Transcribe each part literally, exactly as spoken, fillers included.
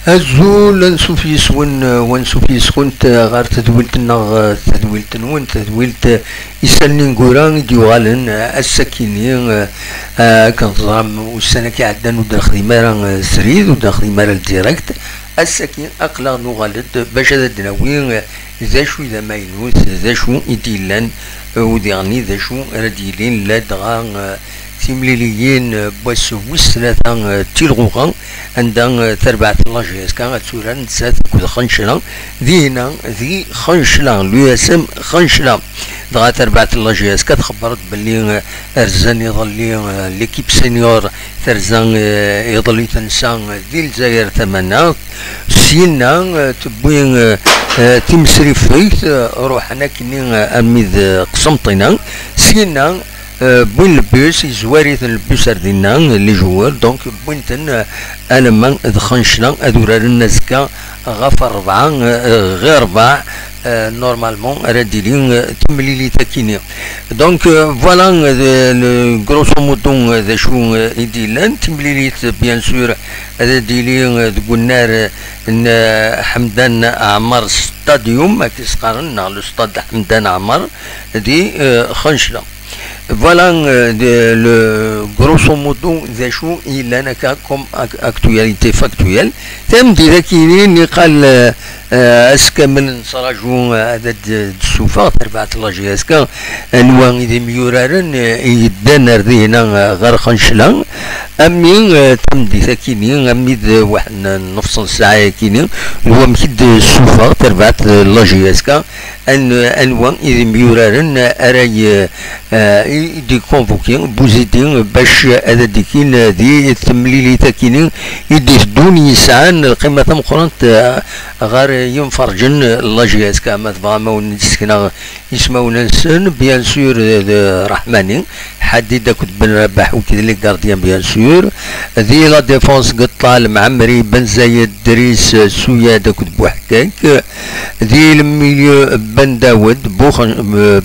أزول نشوف يسون ونشوف يسون غير تدويلت النغ تدويلت نون تدويلت يسالني نقولان ديوغالن السكينين كنظام والسنة كيعدان ودا خديمة سريد ودا خديمة الديريكت السكين أقلا نغالد باش هذا الدناوين ذا شو إذا ما ينوث ذا شو إديلان وديغني ذا شو رديلين لا دغا تيمليليين بوس وس ثلاثة تيلغوغان عندها تربعة الله جيس كان تسوران تسات كود خنشلان دينا ذي خنشلان لياسم خنشلان دغا تربعة الله جيس كتخبرت باللي ارزان يظلي ليكيب سينيور ترزان يظلي تنسان ذي الجزائر ثمانة سينا تبوين تمسري فيت روحنا كني اميذ قسمطينا سينا بوين البيس يزواري البيس ردينا اللي جوار دونك بوينتن المان دخنشنا ادورا النازكا غاف ربعة غير ربع نورمالمون راديلين تمليلي تاكيني دونك فوالا غروسو مودون ذا شو يديلان تمليلي بيان سور راديلين قلنا حمدان عمر ستاديوم كيسقارن لو ستاد حمدان عمر دي خنشنا Voilà euh, le grosso modo ذا شو إلا نكا كوم أكتواليتي فاكتويال تم دي ذاكيني اللي قال اسكا من نصراجو هذا السوفا تربعة الله جي اسكا الوان إذا ميورارن يدان ردينا غير خنشلا أمي تم دي ذاكيني أمي واحد نفس ساعة كيني هو مكد السوفا تربعة الله جي اسكا ان الوان إذا ميورارن أراي دي كونفوكين بوزيدين باش هذا ديكين دي التمليلي تاكينين يدي دون يسعان القيمة مقرنت غير ينفرجن الله جياس كما تبغى مون نسكنا يسمونا نسن بيان سور رحماني حديد كنت بن رباح وكذا لي غارديان بيان سور ذي لا ديفونس قطال معمري بن زايد دريس سويا كنت بوحكاك ذي الميليو بن داود بوخن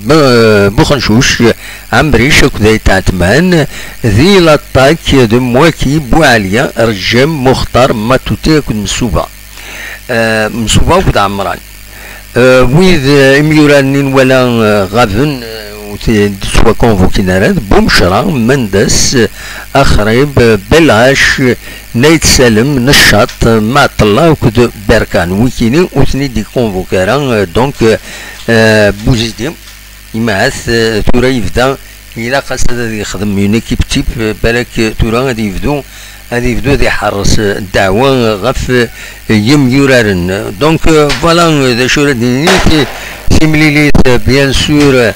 بوخنشوش عمري شك ذي تعتمان ذي لاطاك دمواكي بوعليا رجام مختار ما توتي كنت مسوبة آه مسوبة وكد عمران آه ويذ اميورانين ولا غافن سوا كونفوكينارات بومشرا مندس اخريب بلغاش نايت سالم نشاط مع طلا وكد بركان ويكيني وثني دي كونفوكارا دونك آه بوزيدي يمعث تورا يبدا إلا قاصد غادي يخدم اون ايكيب تيب بالك تورا غادي يبدو غادي يبدو غادي يحرص الدعوة غف يم يورارن دونك فوالا ذا شو راني سيميليت بيان سور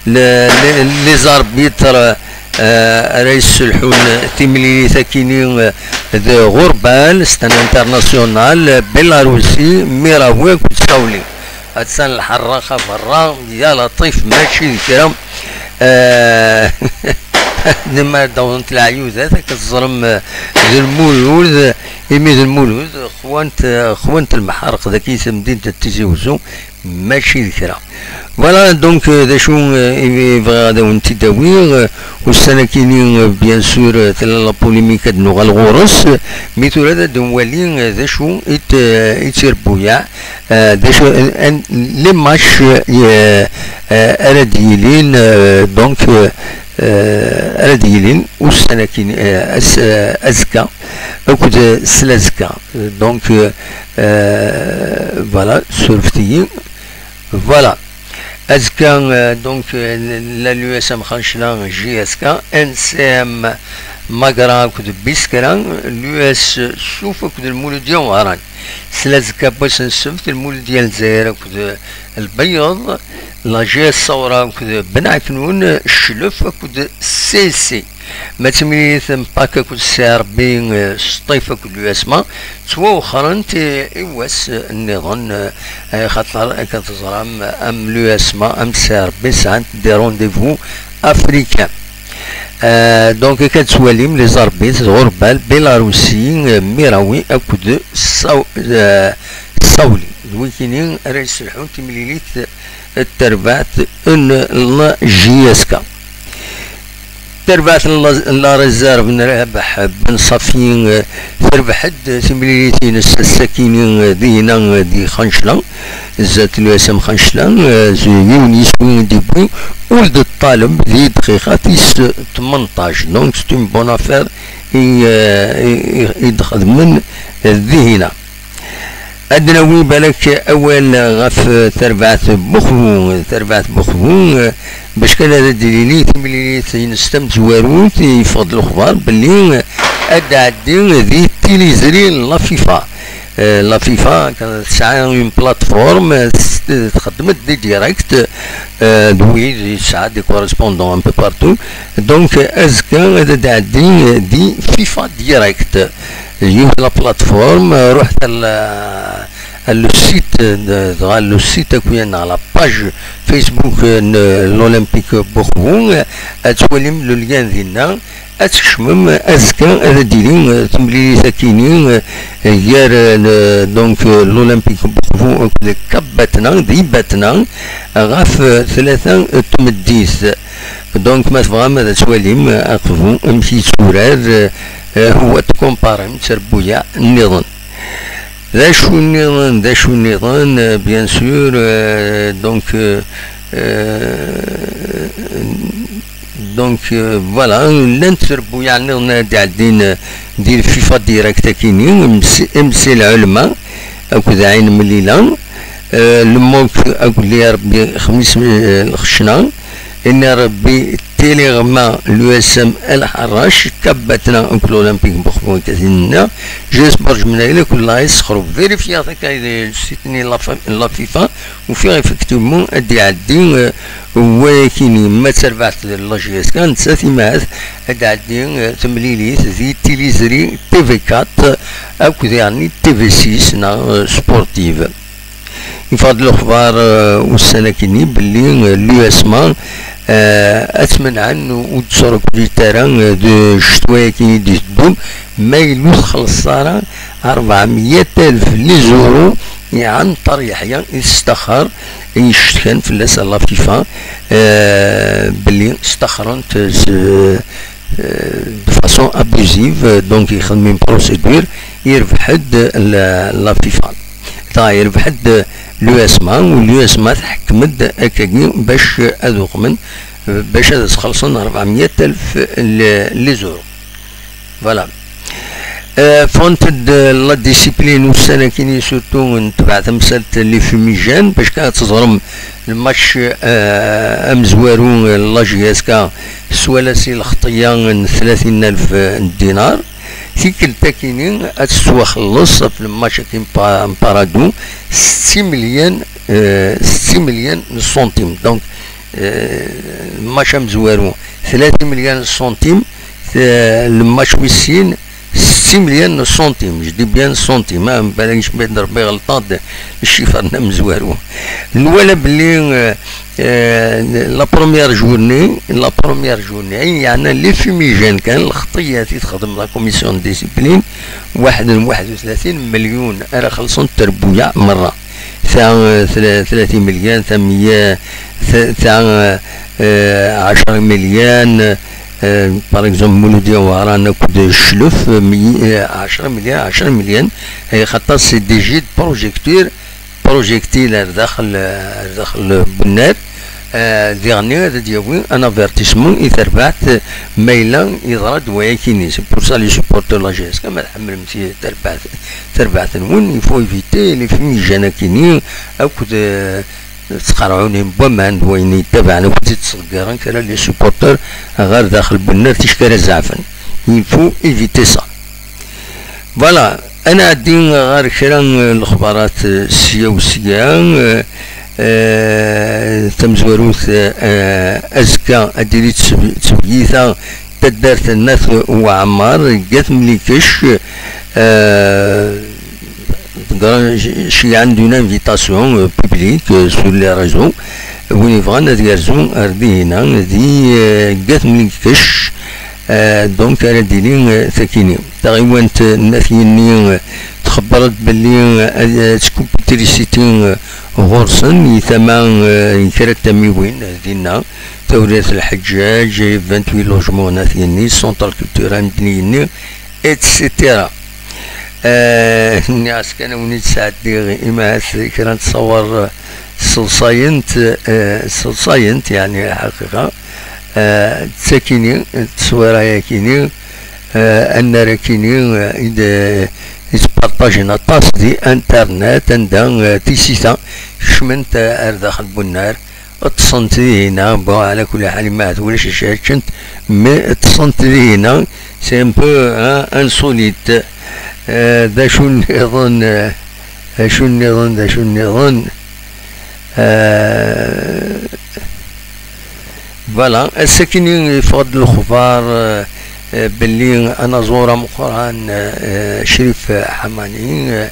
لي زاربيتر رئيس الحون تيمليلي تاكيني ذا غربال ستان انترناسيونال بيلاروسي ميراوي كوتساولي هادسان الحراقة برا يا لطيف ماشي الكرام آه نما دونت العيوز هذا كتزرم ذي المولود يمي ذي المولود خوانت خوانت المحارق ذاك يسمى مدينة التيزي وزو ماشي الكرام فوالا دونك ذا شو يبغى هذا ونتي داوير والسنة كاينين بيان سور تلا لا بوليميك هاد نوغا الغورس ميتو هذا دوالين ذا شو يت يتربويا ذا شو لي ماتش اراديلين دونك اراديلين والسنة كاين ازكا اكود سلازكا دونك فوالا سورفتيين فوالا ازكا دونك لا لو اس ام خنشلا جي اس كا ان سي ام ماغرا كود بيسكران لو اس شوف كود المولود ديال وهران سلازكا باش نسفت المولود ديال الجزائر كود البيض لا جي الصورة كود بنعكنون الشلف كود سي سي ما تميث باكا كود سي ار بي سطيفة كود لو اسما توا وخرنت ايواس النظام خاطر كتزرام ام لو اسما ام سي ار بي سانت دي رونديفو افريكان آه دونك كتسواليم لي زاربيت غربال بيلاروسي ميراوي اكود صو آه صولي الويكينين رئيس الحون تمليليت التربعت ان لا جياسكا تربعت لا ريزيرف نربح بن صافيين تربح تمليتين السكينين دينا دي خنشلان زات الوسم خنشلان يونيس وين ديبو ولد الطالب دي دقيقة تيس ثمنطاش دونك سيت اون بون افير يدخل من الذهنة أدنوي بالك أول غف تربعت بخبون تربعت بخبون باش كان هذا دليلي تمليلي نستم زواروت يفضل الأخبار باللي أدا عدي ذي تيليزري لا فيفا لا فيفا كانت تسعى اون بلاتفورم تخدمت دي ديريكت دوي تسعى دي كوريسبوندون ان بو بارتو دونك أزكا هذا عدي دي فيفا ديريكت يوم لا بلاتفورم رحت لو سيت لو سيت كوين على باج فيسبوك لولمبيك بوخبون اتولم لو ليان ديالنا اتكشمم ازكا هذا ديرين تملي ساكنين غير دونك لولمبيك بوخبون كباتنا ديباتنا غاف ثلاثة تمديس دونك ما تفهم هذا تولم اقفو امشي سورار هو تكومبارم تربويا النظام ذا شو النظام ذا شو النظام بيان سور دونك دونك فوالا لان تربويا النظام داعدين دير فيفا ديريكت كينين امسي العلماء هكذا عين من الليلة الموك اقول لي ربي خميس الخشنا ان ربي تيليغما لو اس ام الحراش كبتنا انك الاولمبيك بخبون كازينا جيس برج من الى كل لا يسخروا فيريفيا هكا سيتني لا فيفا وفي افكتيفمون ادي عدي ولكن ما تربعت لا جي اس كان تساتي ماث ادي عدي تمليليت ذي تيليزري تي في أربعة اكو يعني تي في ستة نا سبورتيف يفضل الاخبار والسناكيني باللي لو اسمان أتمنى عنه وتصرف في تران دو شتوية كي دي الدوم ما يلوث خلص صارا أربعمية ألف ليزورو عن طريق يحيى يستخر يشتكن في اللاسة لا فيفا باللي استخرنت دو فاسون ابوزيف دونك يخدم بروسيدور يربح لا فيفا تا يربح لو اسما ولو اسما تحكمد هكاكي باش اذوق من باش تخلصن أربعمية ألف لي زورو فوالا فونت لا ديسيبلين والسنه كيني سورتو نتبع تمثلت لي فيميجان باش كانت تزرم الماتش امزوارو لا جي اس كا سوالاسي الخطيه ثلاثين ألف دينار في كلتا كاينين اتسوا خلص في الماتش كي مبارادو ستين مليون ستين مليون سنتيم دونك الماتش مزوارو ثلاثين مليون سنتيم الماتش ويسين ستين مليون سنتيم جدي بيان سنتيم ما بالكش بين ربي غلطات الشيفر مزوارو الولا بلي لا بروميير جورني لا بروميير جورني يعني لي فيميجان كان الخطيه اللي تخدم لا كوميسيون ديسيبلين واحد واحد وثلاثين مليون راه خلصوا التربويه مره تاع ثلاثين مليون ثمانية تاع عشرة مليون باغ اكزومبل مولوديه ورانا كود الشلف عشرة مليون عشرة مليون خاطر سي دي جي بروجيكتور بروجيكتيل داخل داخل بنات ديغني هذا ديالو ان افيرتيسمون يتربعت ميلا يضرد وياكيني سي بور سا لي سوبورتور لا جي اس كما تحمل مسي تربعت تربعت نون يفو ايفيتي لي فيميجان كيني اكود تقرعوني بومان وين يتبعنا كنت تصغران كلا لي سوبورتور غير داخل بنات تشكر الزعفن يفو ايفيتي سا فوالا انا عندي غير كرا الاخبارات السياسيه أه تمزوروث أه ازكى اديري تسبيثا تدارت الناس وعمار جات مليكش أه شي عندنا انفيتاسيون بوبليك سور لي ريزو وين يبغانا ديرزو اردي هنا دي جات مليكش أه دونك انا ديرين ساكيني تغيوانت الناس يني تخبرت باللي تكون تريسيتي غرسن يثمان كرا تميوين دينا توريث الحجاج ثمانية وعشرين لوجمون ناثيني سونتر كولتورال مدنيني اتسيتيرا. الناس كانوا ونيت ساعدي إما كرا نتصور سلساينت سلساينت يعني حقيقة تساكيني تصويرها ياكيني أن راكيني إذا يتبارطاجينا طاس دي انترنت عندها تيسيتا شمنت داخل بنار تصنتي هنا بو على كل حال ما ولاش شاشنت مي تصنتي هنا سي ان بو انسوليت. ذا شو نظن شو نظن ذا شو نظن فوالا الساكنين يفضل الخبار باللي انا زوره مقران شريف حماني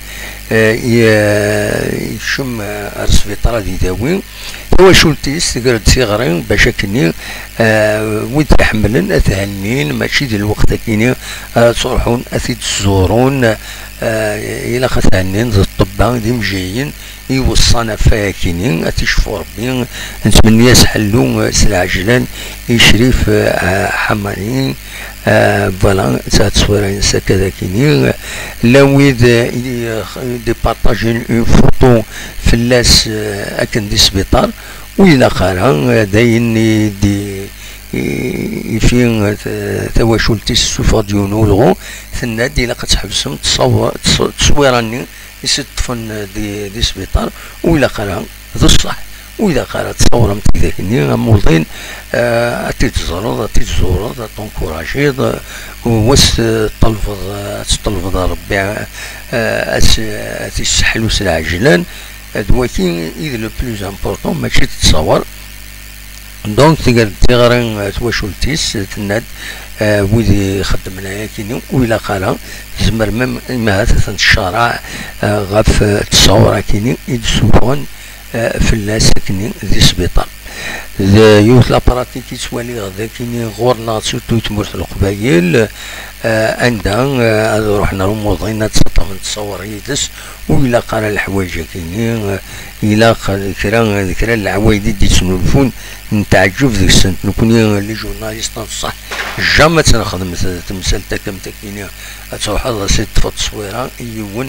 يشم السبيطار دي داوي هو شولتيس تقدر صغرين باش كني وين تحملن اثهنين ماشي ديال الوقت كيني تروحون اثيد تزورون الى خثانين الطبان ديم جايين يوصانا فاكينين تشوفوا ربي نتمنى يسحلوا سلعجلان يشريف حماني فوالا تاع تصويرين سكذا كيني لويد دي بارطاجين اون فوتو فلاس اكن دي سبيطار وإلى خارا داين دي فين تواشلتي السوفر ديونو لغو ثنا دي لا كتحبسهم تصور تصويراني يستفن دي دي سبيطار وإلى خارا ذو الصح وإذا قالت تصور متذاكني موضين أتي تزرد أتي تزورد تنكوراجي وس تلفظ تلفظ ربي أتي تسحلو سلعجلان دواكي إذا لو بلوز امبورطون ماشي تتصور. دونك تقدر تغرين تواشلتيس تناد ويدي خدمنا ياكيني وإلا قالا زمر مم ما تنشرع غاف تصور كيني يدسوفون في ساكنين ذي سبيطار. ذا يوث لابراتيك يتوالي غدا كيني غورنا سورتو تمورت القبايل عندها هذا روحنا رموضين تسطى من تصور يدس وإلا قال الحوايج كيني إلا كرا ذكرى العوايد دي تسنولفون نتعجب ذيك السنة نكون لي جورناليست صح جامع تنخدم تمثال تاكم تاكيني تروح هذا سيت تصويرها يون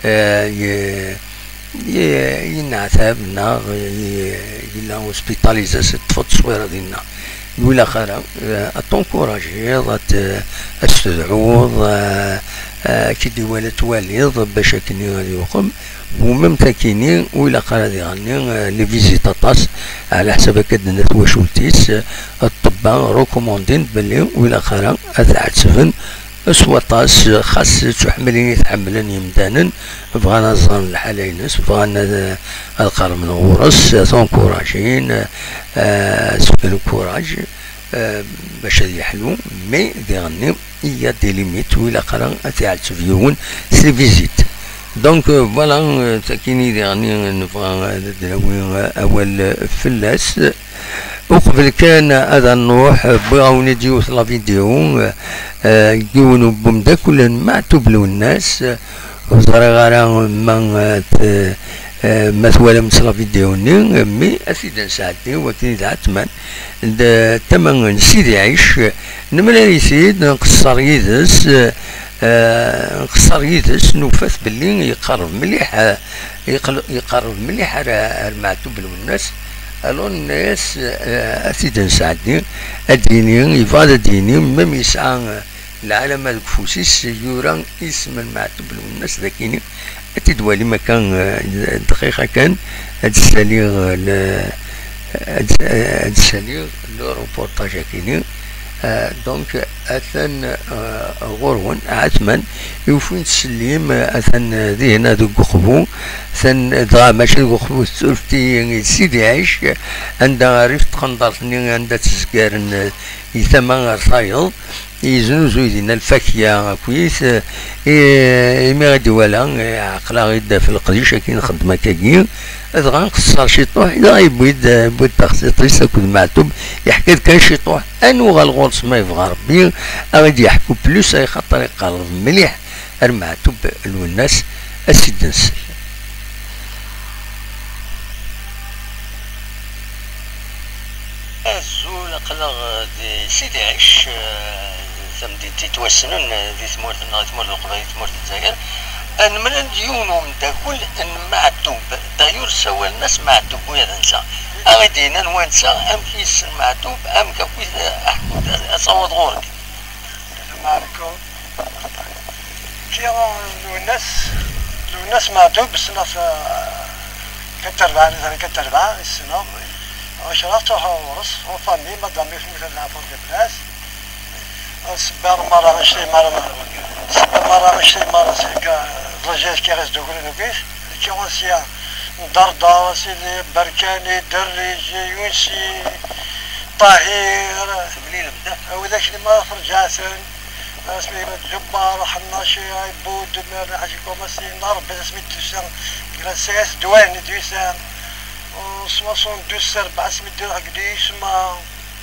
ينعتاب لنا يلا هوسبيتاليزا ست تصويره ديالنا ولا خير تنكوراجي تستدعوض كي ديوالة واليض باش كني غادي يقوم ومم تاكيني ولا قال غادي غني لي فيزيتا طاس على حسب كدنا تواشلتيس الطباء روكوموندين بلي ولا خير اتعتسفن سواطاس خاص تحملين يتحملن يمدانا بغانا الظن الحالينس بغانا القرب من غورس تنكوراجين سكن كوراج باش يحلو مي دي غني هي دي ليميت ولا قرا تاع السفيون سي فيزيت. دونك فوالا تاكيني دي غني نبغى نداوي اول فلاس وقبل كان هذا نروح بغاو نديو لا فيديو يجيونو بمدا كل ما تبلو الناس وزرا ما مثلا من لا فيديو ني مي اسيد نساعدني وكني تعتمن تمن سيدي عيش نملا يسيد نقصر يدس نقصر يدس نوفاس باللي يقرب مليح يقرب مليح المعتوب الناس الو الناس اسيد نساعدني الديني يفاد الديني مم يسعى العالم الكفوسيس يوران اسم المعتوب الناس ذاكيني تدوالي مكان دقيقة كان هاد الساليغ هاد الساليغ لو روبورتاج كيني دونك اثن غورون عثمان يوفين تسليم اثن ذي هنا ذو قخبو ثن ضا ماشي ذو قخبو سولفتي سيدي عيش عندها عرفت قنطرتني عندها تسكارن يثمان رصايل يزنوزو يدينا الفاكهة كويس إما غادي ولا عقلا غيدا في القديش كاين خدمة كاكين هذا غنقصر شي طوح إذا غيبويد بويد تخصيط ليس كود معتوب يحكي كان شي طوح أنو غالغولس ما يبغى ربي غادي يحكو بلوس أي خاطر يقرب مليح المعتوب الناس السيد نسل. قلق دي سيدي عيش ثمدي تتوسنن دي ثمور ثمور القبائل ثمور الجزائر ان من الديون من كل ان معتوب دايور سوى الناس معتوب ويا ننسى اغدينا نوانسى ام كيس معتوب ام كويس احمد اصوت غورك معكم كي لو الناس لو الناس معتوب السنة كتربع مثلا كتربع السنة عشرات ورص وفامي مدامي في مثل عفوا الناس سبار مرة عشرين مرة سبار مرة عشرين مرة رجال كي غزدو كلنا كيف كي غنسيا دردة سيدي بركاني دريج يونسي طاهر وذاك اللي ما فرجاسن اسمي الجبار حناشي عبود حاجة كوماسي نار بس اسمي دوسان كلاسيس دوان دوسان وسواسون دوسر بعد اسمي دير قديش ما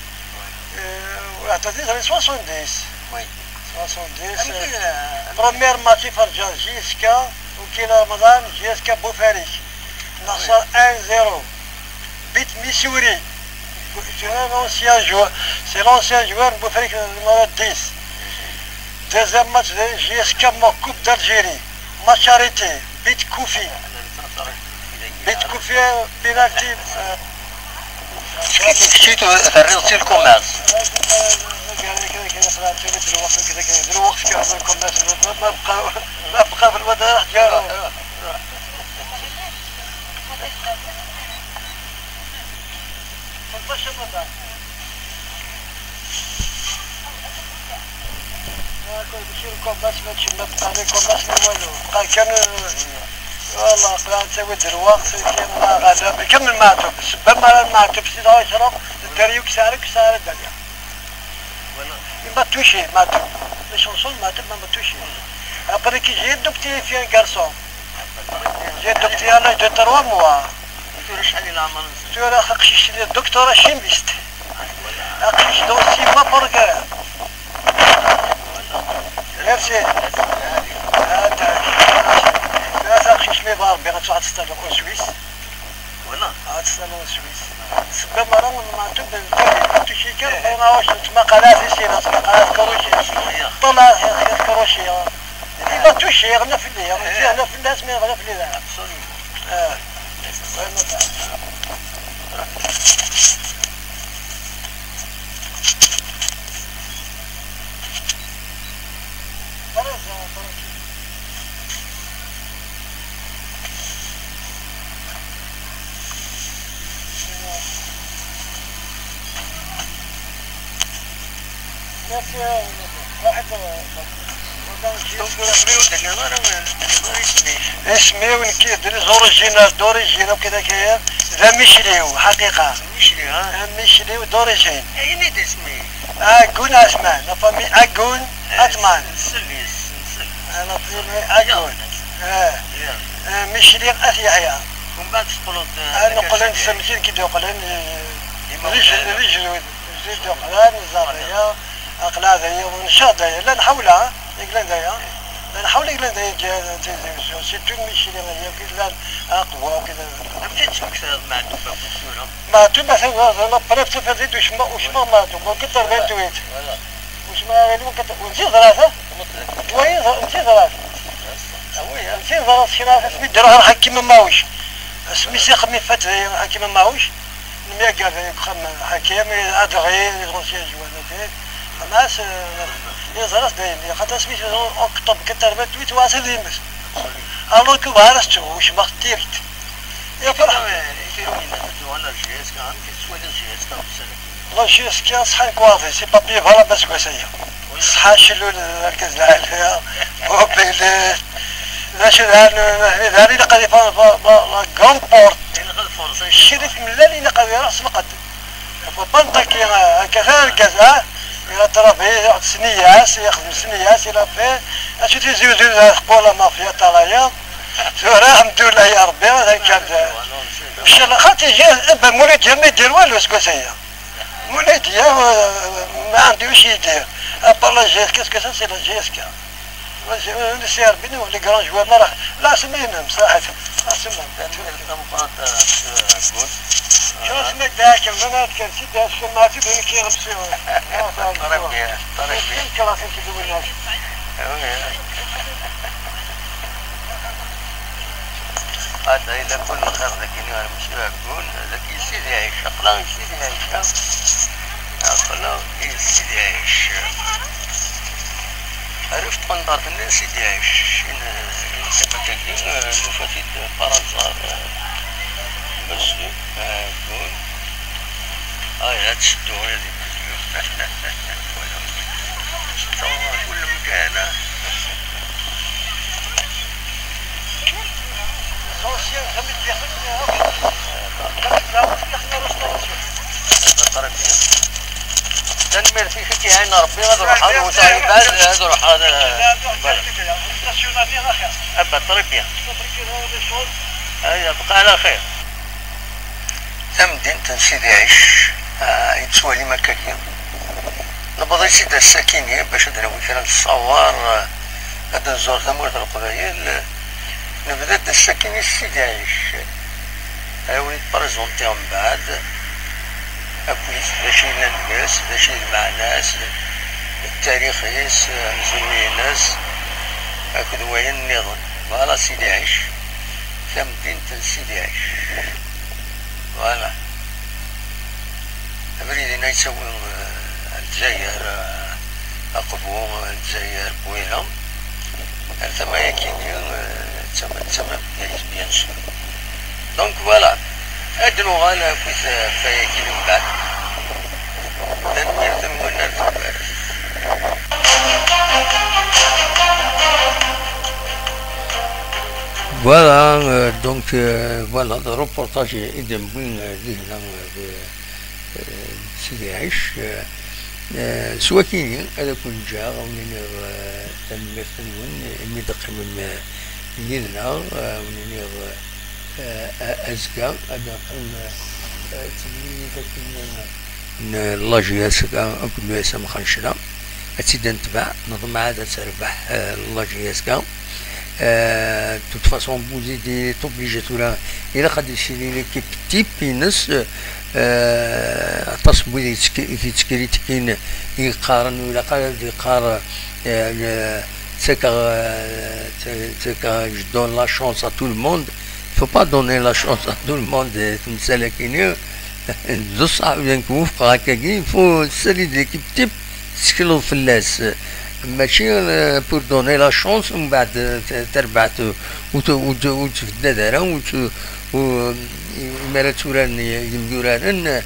واعتديت على سواسون ديس سواسون ديس برومير ماتشي فرجان جيسكا وكيلا رمضان جيسكا بوفاريك نخسر واحد صفر بيت ميسوري c'est l'ancien joueur, c'est l'ancien joueur Bouffarik numéro dix. Deuxième match de J S K Coupe d'Algérie. Match arrêté, Bit Koufi. Bit Koufi, penalty. كشيتو فريق الكوميرس ما بقى في الوداع جارو بشير الكوماس ما تشي ما بقى لي كوماس ما والو بقى كان والله بقى تسوي دروات كيما غادا كمل معتوب سبب ما معتوب سيدي يشرب الدريو كسارك كسار الدنيا ما توشي معتوب باش نوصل معتوب ما توشي ابري كي جي دوبتي في ان غارسون جي دوبتي انا دو تروا موا شحال العمر تورا خقشيش الدكتوره شيمبيست اقشيش دوسي ما بركه ميرسي هذا لا اقشيش لي ضاربي غتروح تستلم في سويس ولا عاد تستلم في سويس سبب مرة ما تبدا تمشي كان انا واش تسمى قناه سينا قناه كروشي طلع كروشي ما توشي غنا في الليل غنا في الناس ما غنا في الليل اه اسمي ونكي دري زوريجينال دوريجين وكذا كاين ذا ميشليو حقيقة ميشليو ها ميشليو دوريجين اين اسمي اكون اسمان لافامي اكون اتمان سليس انا فيني اكون اه ميشليو اسيحيا ومن بعد تقولون انا قلن سمسين كي يقولن رجل رجل رجل يقولن زاريا اقلا ذي ونشاط لا نحولها يقلن ذي لا نحاول يقلن ذي جا تلفزيون سي تو ميشليو هي كذا اقوى وكذا بديت مكسر مع الدفاع في السورة ما تو مثلا انا بريف تفريد وش ما وش ما ما تو كنت أربعين تويت وش ما يعني كنت ونسي ثلاثة وين نسي ثلاثة نسي ثلاثة شنو اسمي دروها حكيم ماوش اسمي سيخ مي فات حكيم ماوش نميا قال خم حكيم ادغي يغنسي جوانتي ناس يزرس دايم خاطر اسمي اكتب كنت أربعين تويت واصل يمس الله كبار استو وش ما اختيرت يا فرح ولا جيس كان كسوة جيس كان لا جيس كان صحي كوافي سي بابي فوالا بس كويسية صحا شلو الركز العالية موبيلات لاش هذه اللي قد يفهم لا كرون بورت الشريف من اللي نقضي راس القد فبنطا كي هكذا الكذا إلى طرف يقعد سنياس يخدم سنياس إلى فيه أشي تيزيوزو خبولا مافيا طلايا سورة الحمد لله يا ربي هذا كان مشى خاطر جا ابا مولد جا ما يدير والو سكوسيا مولد جا ما عنده واش يدير ابا لا جيس كاسكو سا سي لا جيسكا سي ربي لي كرون جوار ما راه لا سمينا صراحة اسمع شو اسمك ذاك المنات كان سيدي هالشيء ما تبين كي غمسيون طريقية طريقية كلاس كذا الناس هذا إذا كل خير لكن أنا مش بقول لكن سيدي عيش أقلام سيدي عيش أقلام سيدي عيش عرفت قنطرة الناس سيدي عيش إن كما تقول نفاتي فرنسا بس أقول هاي لا تشدوا هذه كل مكان سوسيال خمس دقائق خمس دقائق تنمر في شكي عين ربي غادي نروح هذا وتاعي بعد غادي نروح هذا أبا طريقيا هيا بقى على خير تمدين تنسيدي عيش يتسوى لي مكاكين نبغي سيد الساكينية باش نديرو كرا نصور هذا نزور ثمورة القبايل نبدا الساكينية سيدي عيش هاولي بريزونتي من بعد أكويس باش يلا الناس باش يجمع ناس التاريخ ياس مزوي ناس هكذا وين النظام فوالا سيدي عيش كمدينة سيدي عيش فوالا أبريدنا يسوي الجزائر أقبو الجزائر بوينة ثما يكيني تسمى تسمى بيان سور دونك فوالا أدنو غالا كويس فايكين من بعد تنمير تنمونا الفبار فوالا دونك فوالا هذا روبورتاج إذن بوين هنا سيدي عيش سوا كيني هذا كون جا ونيني تنمير تنمون إني دقي من يدنا ونيني أزكى هذا تبني كنا اللاجي أزكى أكون يسمى خنشنا أتيد نتبع نظم عادة تربح اللاجي أزكى توت فاصون بوزي دي توبليجي ولا إلا قد يشيلي ليكيب تيب بينس تصبو دي تسكري تكين يقارن ولا قال يقار تسكا تسكا je donne la chance à tout le monde. Il ne faut pas donner la chance à tout le monde. Il faut salir l'équipe type تسكلو في اللاس ماشي بور دوني لا شونس ومن بعد تربع وتفدى دارا ومالا توران يمدوران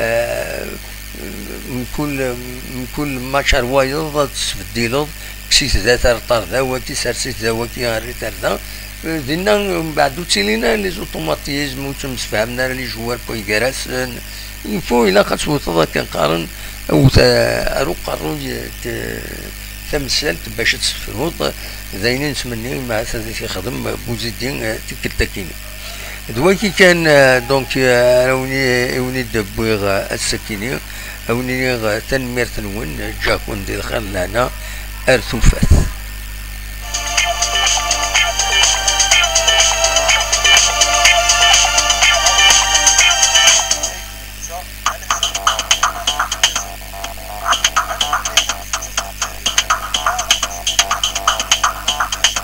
من كل من كل ماتش روايض تسفديلض كسيت ذات رطار ذا وكي سرسيت ذا وكي غاري تردا دينا من بعد تيلينا لي زوتوماتيزم وتمسفهمنا لي جوار بويكاراس يفو إلا كتوصل كنقارن أو أروق قارو تمثلت باش تسفروض زينين نتمنى مع سادتي خدم بوزيدين تكلتاكين دواكي كان دونك راوني اوني دبوغ السكيني اوني تنمير تنون جاكون ديال خير لنا ارثوفات